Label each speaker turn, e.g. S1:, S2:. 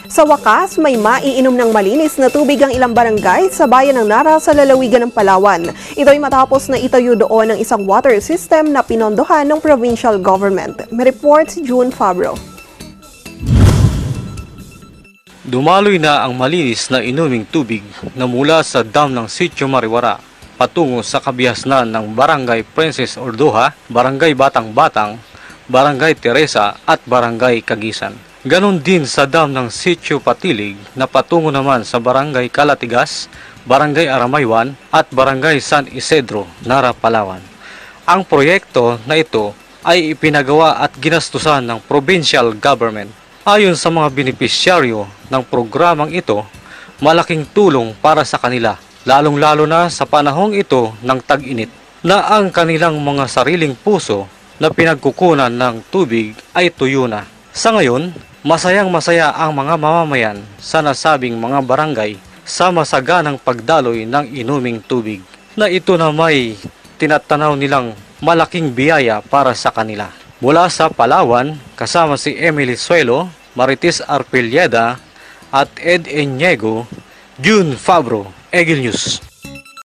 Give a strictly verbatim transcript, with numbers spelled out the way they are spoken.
S1: Sa wakas, may maiinom ng malinis na tubig ang ilang barangay sa bayan ng Nara sa lalawigan ng Palawan. Ito'y matapos na itayo doon ng isang water system na pinondohan ng provincial government. May report si June Fabro.
S2: Dumaloy na ang malinis na inuming tubig na mula sa dam ng Sitio Mariwara patungo sa kabihasnan ng Barangay Princess Ordoha, Barangay Batang Batang, Barangay Teresa at Barangay Kagisan. Ganon din sa dam ng Sitio Patilig na patungo naman sa Barangay Kalatigas, Barangay Aramaywan at Barangay San Isidro, Nara, Palawan. Ang proyekto na ito ay ipinagawa at ginastusan ng provincial government. Ayon sa mga benepisyaryo ng programang ito, malaking tulong para sa kanila, lalong-lalo na sa panahong ito ng tag-init, na ang kanilang mga sariling puso na pinagkukunan ng tubig ay tuyo na. Sa ngayon, masayang masaya ang mga mamamayan sa nasabing mga barangay sa masaganang pagdaloy ng inuming tubig, na ito na may tinatanaw nilang malaking biyaya para sa kanila. Mula sa Palawan, kasama si Emily Suelo, Marites Arpelleda at Ed Enyego, June Fabro, Eagle News.